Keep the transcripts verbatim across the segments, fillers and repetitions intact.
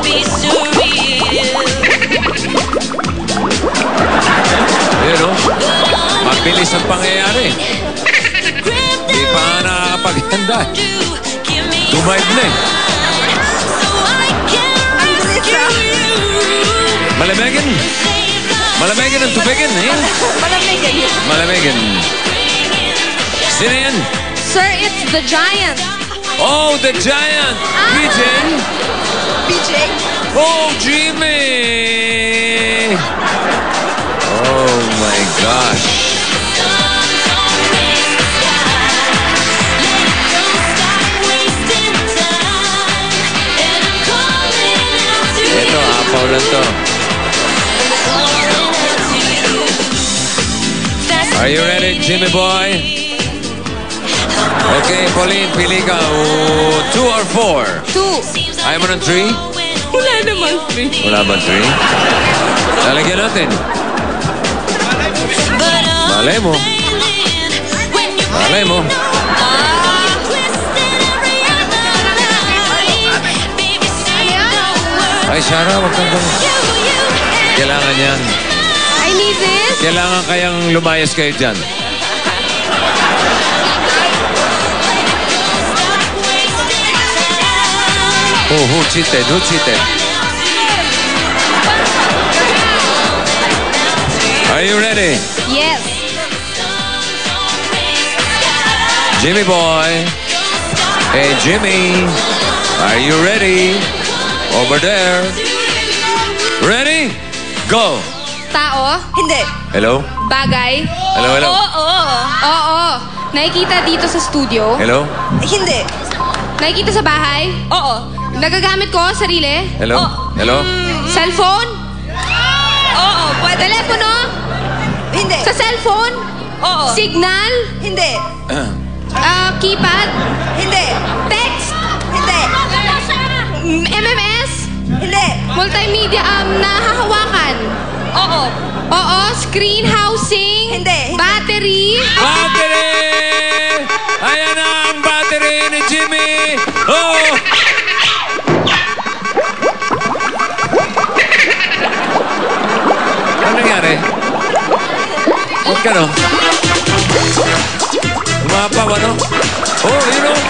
Yun, no? Mabilis ang pangyayari. Di pa nga nakakapaghanda. Tumayb na eh. Malamigin. Malamigin ang tubigin eh. Malamigin. Malamigin. Sino yan? Sir, it's the Giant. Oh, the Giant. Ah. B J. B J. Oh, Jimmy. Oh, my gosh. Ito, apaw lang to. Are you ready, Jimmy boy? Okay, Pauline, pili ka. Oh, two or four? Two. Ayaw mo ng three? Wala naman three. Wala ba three? Lalagyan natin. Malay mo. Malay mo. Ay, Shara, wag kang ganun. Kailangan yan. I need this. Kailangan kayang lumayas kayo dyan. Oh, who cheated? Who cheated? Are you ready? Yes. Jimmy boy. Hey, Jimmy. Are you ready? Over there. Ready? Go. Tao? Hindi. Hello? Bagay? Hello, hello. Oo, oo. Oo. Nakikita dito sa studio? Hello? Hindi. Nakikita sa bahay? Oo. Nagagamit ko, sarili? Hello? Hello? Cellphone? Oo. Telepono? Hindi. Sa cellphone? Oo. Signal? Hindi. Ah, keypad? Hindi. Text? Hindi. M M S? Hindi. Multimedia, um, nahahawakan? Oo. Oo. Screen housing? Hindi. Battery? Battery! Ayan na ang battery ni Jimmy! Oh! Ano nangyari? Huwag ka, no? Umapaw, ano? Oh, you know?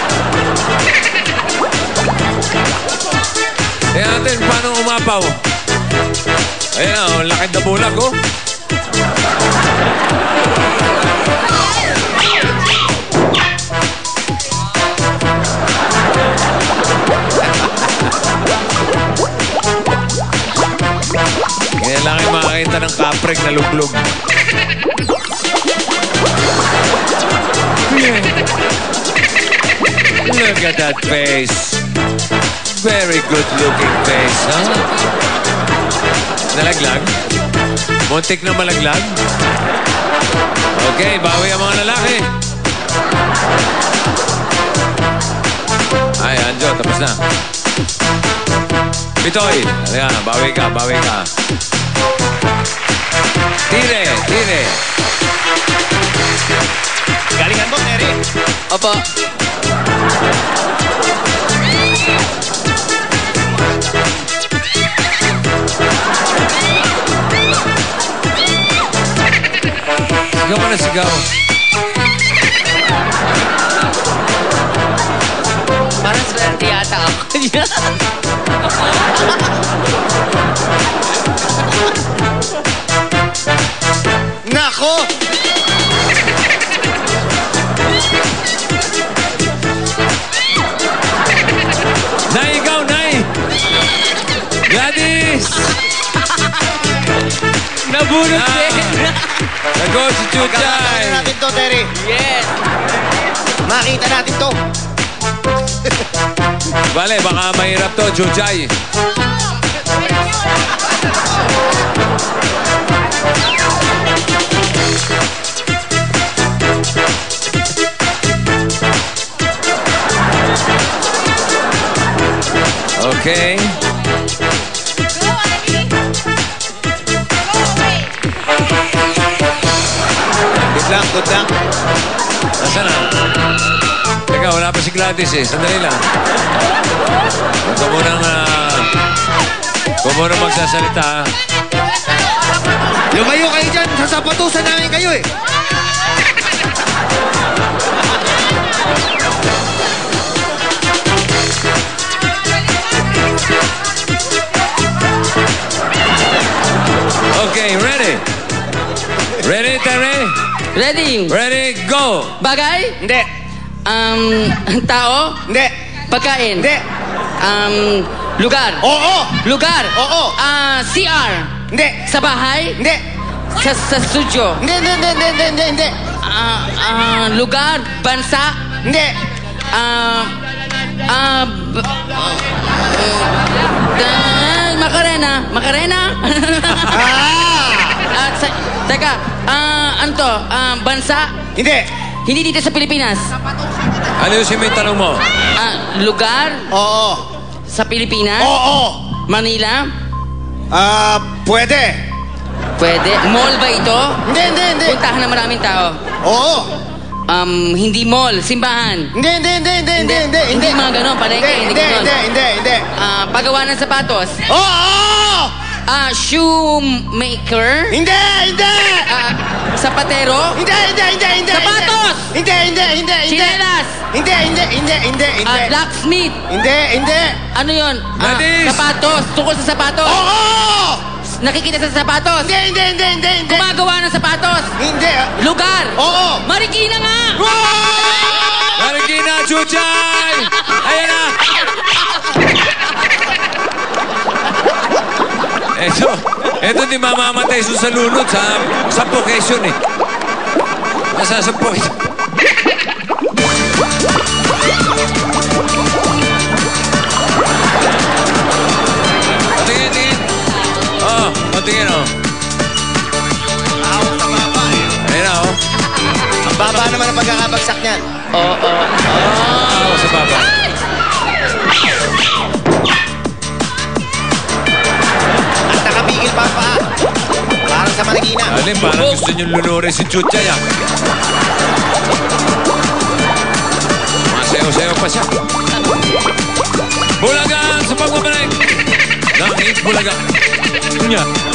Eh, natin, paano umapaw? Ayan na, oh, laki na bulag, oh. Kailangan makakita ng kapreg na luglog. Look at that face. Very good-looking face, huh? Nalaglag? Muntik na malaglag? Okay, bawi ang mga lalaki. Ay, Anjo, tapos na. Bitoy, ayan, bawi ka, bawi ka. Tire, tire. Galingan mo, Terry. Opo. Sigaw ka na sigaw. Parang swerte yata ako. Nako! Nay, ikaw, Nay! Gladys! Nabunod din. Nago si Chuchay! Makita natin to, Terry. Yes. Makita natin to. Bale, baka mahirap to, Chuchay. Okay. Good luck, good luck. Nasaan na? Teka, wala pa si Gladys eh. Sandali lang. Ito mo nang... Uh... muna magsasalita. ha? Lumayo kayo dyan. Sasapatusan namin kayo eh. Okay, ready? Ready, Tere? Ready? Ready, go! Bagay? Hindi. Um, tao? Hindi. Pagkain? Hindi. Um, lugar? Oo. Lugar? Oo. Ah, C R? Hindi. Sa bahay? Hindi. Sa, sa studio? Hindi, hindi, hindi, hindi, hindi, hindi, hindi. Ah, ah, lugar? Bansa? Hindi. Ah, ah, b- ah, Macarena? Macarena? Ah! Ah, sa, teka, ah, ano to? Ah, bansa? Hindi. Hindi dito sa Pilipinas. Ayusin mo yung tanong mo. Ah, lugar? Oo. Sa Pilipinas? Oo. Manila? Ah, pwede. Pwede. Mall ba ito? Hindi, hindi, hindi. Puntahan ng maraming tao. Oo. Um, hindi mall, simbahan. Hindi, hindi, hindi, hindi, hindi, hindi. Hindi mga ganon, palengke, Hindi, hindi hindi, ganon. hindi, hindi, hindi. Ah, paggawa ng sapatos. Oo! Ah, shoemaker. Hindi, hindi! Ah, sapatero. Hindi, hindi, hindi, hindi. Sapatos! Hindi, hindi, hindi, hindi. Chinelas. Hindi, hindi, hindi, hindi, hindi. Ah, blacksmith. Hindi, hindi. Ano yun? Ah, Ladies! sapatos. Tukol sa sapatos. Oo! Nakikita sa sapatos. Hindi, hindi, hindi, hindi, hindi. Gumagawa ng sapatos. Hindi. Lugar. Oo! Marikina nga. Marikina, Chuchay! Ayan na! Eto, eto di mamamatay sa salunod sa suffocation eh. Nasasapok. Patingin, tingin. Oo, patingin oh. Awak sa baba eh. Ayan na oh. Ang baba naman ang pagkakabagsak niyan. Oo. Oh, oh. Ako sa baba. At nakabigil pa ang paa. Parang sa Marikina. Alin, parang gusto nyo lunuri si Chuchay ah. Masayaw-sayaw pa siya. Bulaga sa pagbabalik. Langit Bulaga. Kunya.